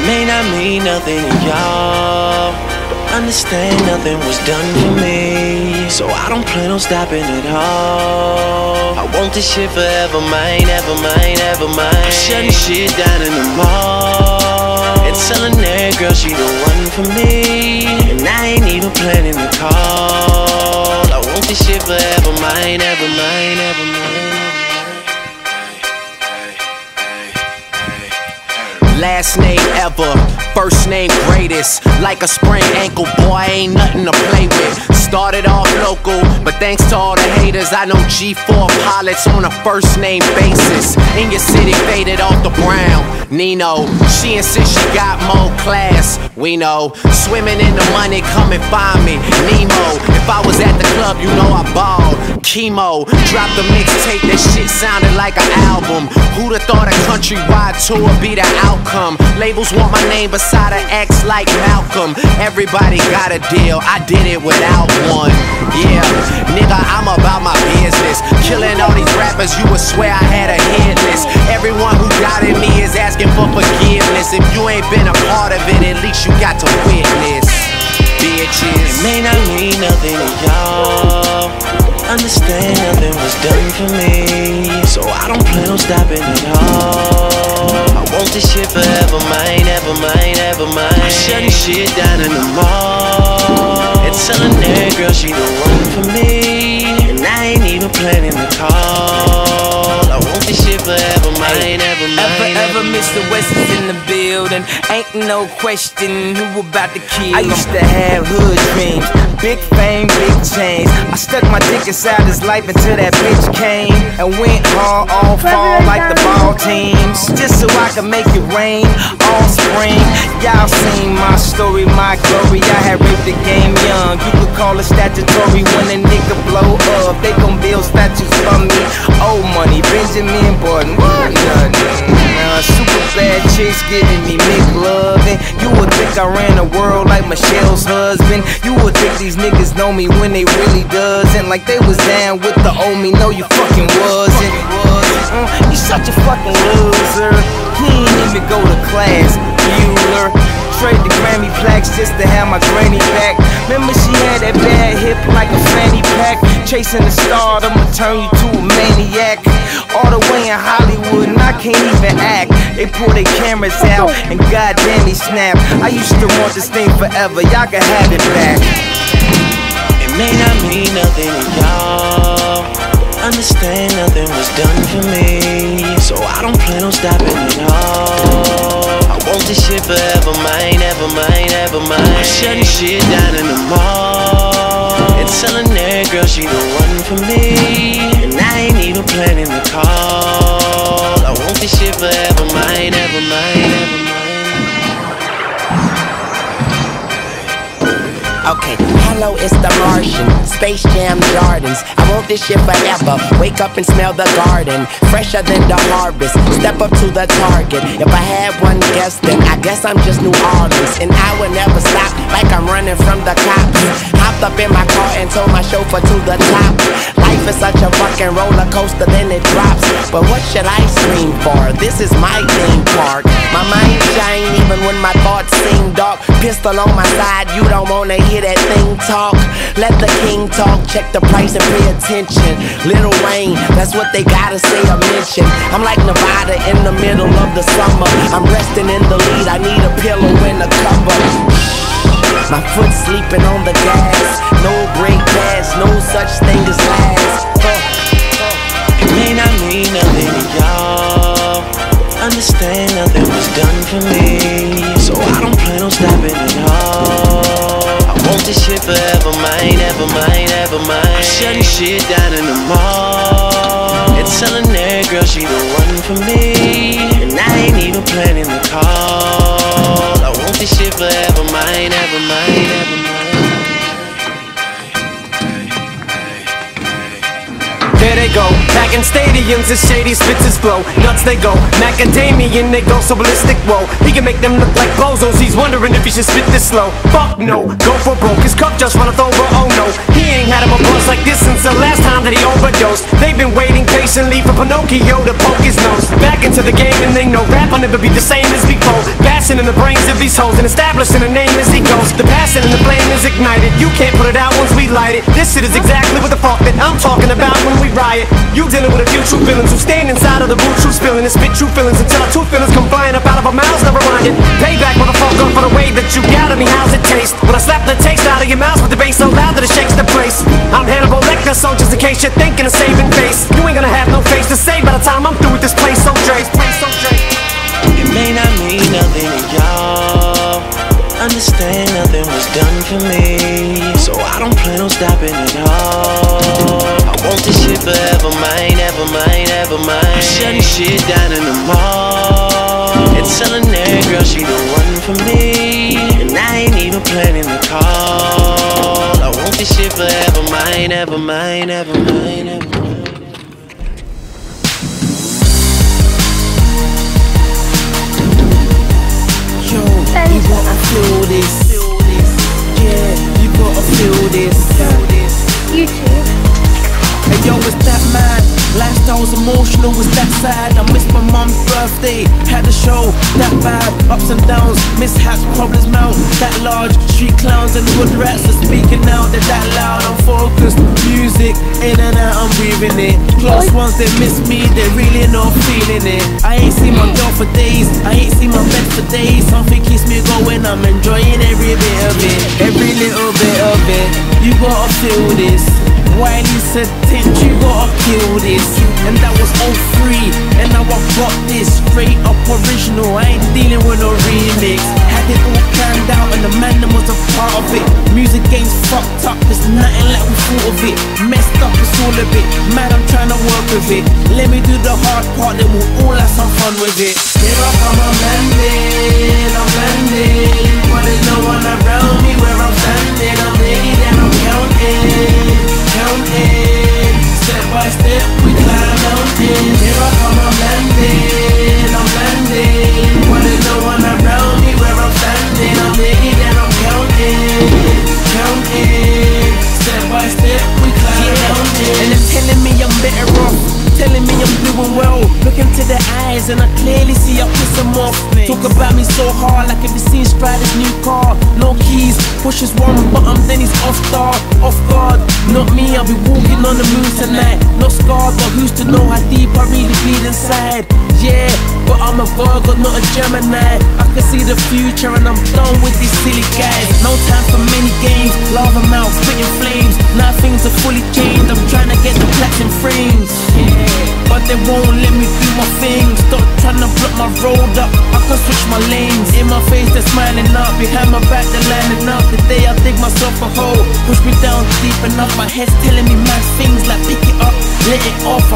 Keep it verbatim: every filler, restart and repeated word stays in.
may not mean nothing to y'all. Understand nothing was done for me, so I don't plan on stopping at all. I want this shit forever mine, ever mine, ever mine. I'm shutting shit down in the mall and telling that girl she the one for me, and I ain't even planning to call. I want this shit forever mine, ever mine, ever mine. Last name ever, first name greatest. Like a sprained ankle, boy, ain't nothing to play with. Started off local, but thanks to all the haters, I know G four pilots on a first name basis. In your city, faded off the brown. Nino, she insists she got more class. We know, swimming in the money, come and find me. Nemo, if I was at the club, you know I balled. Chemo, dropped the mixtape, that shit sounded like an album. Who'da thought a countrywide tour would be the outcome? Labels want my name beside an X like Malcolm. Everybody got a deal, I did it without one. Yeah, nigga, I'm about my business. Killing all these rappers, you would swear I had a hit list. Everyone who doubted me is asking for forgiveness. If you ain't been a part of it, at least you got to witness. Bitches, it may not mean nothing to y'all. Understand nothing was done for me, so I don't plan on stopping at all. I want this shit forever mine, ever mine, ever mine. I'm shutting shit down in the mall and telling that girl she the one for me, and I ain't even planning to call. I want this shit forever mine, ever mine. Ever, ever Mister West is in the building. Ain't no question who about to kill him. I used to have hood dreams, big fame, big chains. I stuck my dick inside his life until that bitch came and went hard all fall like the ball teams, just so I could make it rain all spring. Y'all seen my story, my glory. I had raped the game young. You could call it statutory when a nigga blow up. They gon' build statues for me. Old money, Benjamin Button, what nothing. Uh, super bad chicks giving me McLovin'. You would think I ran the world like Michelle's husband. You would think these niggas know me when they really doesn't. Like they was down with the old me. No, you fucking wasn't. Uh, you such a fucking loser. He ain't even go to class, Bueller. Trade the Grammy plaques just to have my granny back. Remember she had that bad hip like a fanny pack. Chasing the star, I'ma turn you to a maniac. All the way in Hollywood and I can't even act. They pull their cameras out and goddamn they snap. I used to want this thing forever, y'all can have it back. It may not mean nothing to y'all. Understand nothing was done for me, so I don't plan on stopping at all. I want this shit forever mine, ever mine, ever mine. I'm shutting shit down in the mall and telling that girl she the one for me, and I ain't even planning to call. I want this shit forever mine, ever mine, ever mine. okay, hello, it's the Martian, Space Jam Jordans. I want this shit forever, wake up and smell the garden, fresher than the harvest, step up to the target. If I had one guess, then I guess I'm just New Orleans, and I would never stop like I'm running from the cops. Hopped up in my car and told my chauffeur to the top. Life is such a fucking roller coaster, then it drops. But what should I scream for? This is my theme park. My mind shine even when my thoughts seem dark. Pistol on my side, you don't wanna hear that thing talk. Let the king talk, check the price and pay attention. Lil Wayne, that's what they gotta say or mention. I'm like Nevada in the middle of the summer. I'm resting in the lead, I need a pillow and a cover. My foot sleeping on the gas, no brake pads, no such thing as last. uh, uh. It may not mean nothing to y'all. Understand nothing was done for me, so I don't plan on stopping at all. I want this shit forever mine, ever mine, ever mine. I'm shutting shit down in the mall and telling that girl she the one for me, and I ain't even planning to call. I want this shit forever mine, ever mine, ever mine. There they go, back in stadiums, the shady spits his flow. Nuts they go, macadamian they go so ballistic, whoa. He can make them look like bozos, he's wondering if he should spit this slow. Fuck no, go for broke, his cup just run over, oh no. He ain't had him a buzz like this since the last time that he overdosed. They've been waiting patiently for Pinocchio to poke his nose. Back in into the game and they know rap will never be the same as before. Bashing in the brains of these hoes and establishing a name as he goes. The passion and the flame is ignited. You can't put it out once we light it. This shit is exactly what the fuck that I'm talking about when we riot. You dealing with a few true villains who stand inside of the boot, true spilling and spit true feelings until our two feelings come flying up out of our mouths, never rewinding. Payback, motherfucker, for the way that you got at me. How's it taste? When I slap the taste out of your mouth with the bass so loud that it shakes the place. I'm Hannibal Lecter, so just in case you're thinking of saving face, you ain't gonna have no face to say by the time I'm through with this place. So Dre, place so Dre. It may not mean nothing to y'all. Understand nothing was done for me, so I don't plan on stopping at all. I want this shit forever mine, ever mine, ever mine. I'm shutting shit down in the mall and telling that girl she the one for me, and I ain't even planning to call. I want this shit forever mine, ever mine, ever mine, ever mine. Yo, you gotta feel this. Yeah, you gotta feel this. You too. Hey yo, it's that mad. Lifestyle's emotional, it's that sad. I missed my mum's birthday, had a show that bad. Ups and downs, mishaps, problems mount. That large, street clowns and hood rats are speaking out. They're that loud, I'm focused. Music, in and out, I'm breathing it. Close ones, they miss me, they really not feeling it. I ain't seen my girl for days, I ain't seen my bed for days. Something keeps me going, I'm enjoying every bit of it. Every little bit of it. You gotta feel this. Wiley said, Tint, you gotta kill this. And that was oh three, and now I got this straight up original. I ain't dealing with no remix. Had it all planned out and the man that was a part of it. Music game's fucked up, there's nothing like we thought of it. Messed up, it's all a bit mad, I'm trying to work with it. Let me do the hard part, then we'll all have some fun with it. Here I come, I'm landing, I'm landing. But there's no one around me where I'm standing. I'm laying and I'm counting, counting. Step by step, we climb mountains. Here I come, I'm landing, I'm landing. But there's no one around me where I'm standing. I'm laying and I'm counting, counting. Step by step, we climb mountains. And they're telling me I'm better off, telling me I'm doing well. Look into their eyes and I clearly see I piss them off. Talk about me so hard like if you seen Strider's new car. No keys, pushes one button then he's off star, off guard. Not me, I'll be walking on the moon tonight. Not scarred, but who's to know how deep I really bleed inside. Yeah, but I'm a Virgo, not a Gemini. I can see the future and I'm done with these silly guys. No time for many games, lava mouth, spitting flames. Now things are fully changed, I'm trying to get the platinum frames. Yeah, but they won't let me do my thing. Stop trying to block my road up, I can switch my lanes. In my face they're smiling up, behind my back they're lining up. The day I dig myself a hole, push me down deep enough. My head's telling me mad things like pick it up, let it off.